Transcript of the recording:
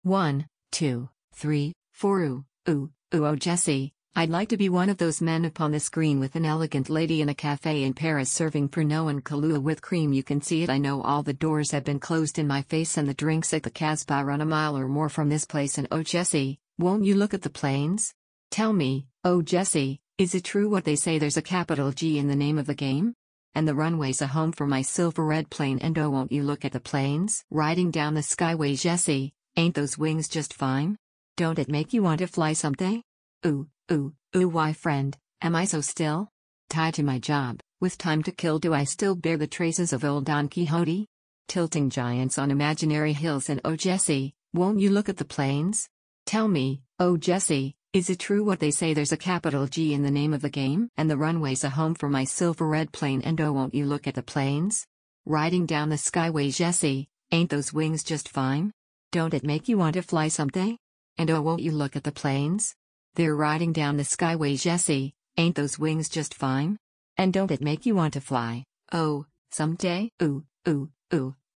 1, 2, 3, 4. Ooh, oh Jesse, I'd like to be one of those men upon the screen with an elegant lady in a cafe in Paris serving Pernod and Kahlua with cream. You can see it. I know all the doors have been closed in my face and the drinks at the Casbah run a mile or more from this place. And oh Jesse, won't you look at the planes? Tell me, oh Jesse, is it true what they say there's a capital G in the name of the game? And the runway's a home for my silver red plane. And oh won't you look at the planes riding down the skyway. Jesse, ain't those wings just fine? Don't it make you want to fly someday? Ooh, why friend, am I so still? Tied to my job, with time to kill. Do I still bear the traces of old Don Quixote? Tilting giants on imaginary hills. And oh Jesse, won't you look at the planes? Tell me, oh Jesse, is it true what they say there's a capital G in the name of the game? And the runway's a home for my silver red plane. And oh won't you look at the planes riding down the skyway. Jesse, ain't those wings just fine? Don't it make you want to fly someday? And oh won't you look at the planes? They're riding down the skyway. Jesse, ain't those wings just fine? And don't it make you want to fly, oh, someday? Ooh.